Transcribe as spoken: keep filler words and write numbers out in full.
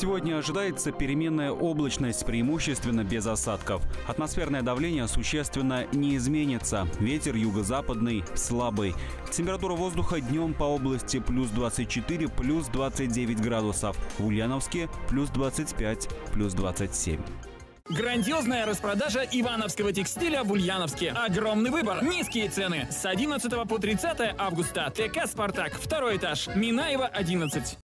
Сегодня ожидается переменная облачность, преимущественно без осадков. Атмосферное давление существенно не изменится. Ветер юго-западный слабый. Температура воздуха днем по области плюс двадцать четыре, плюс двадцать девять градусов. В Ульяновске плюс двадцать пять, плюс двадцать семь. Грандиозная распродажа ивановского текстиля в Ульяновске. Огромный выбор, низкие цены. С одиннадцатого по тридцатое августа ТК «Спартак», второй этаж, Минаева, одиннадцать.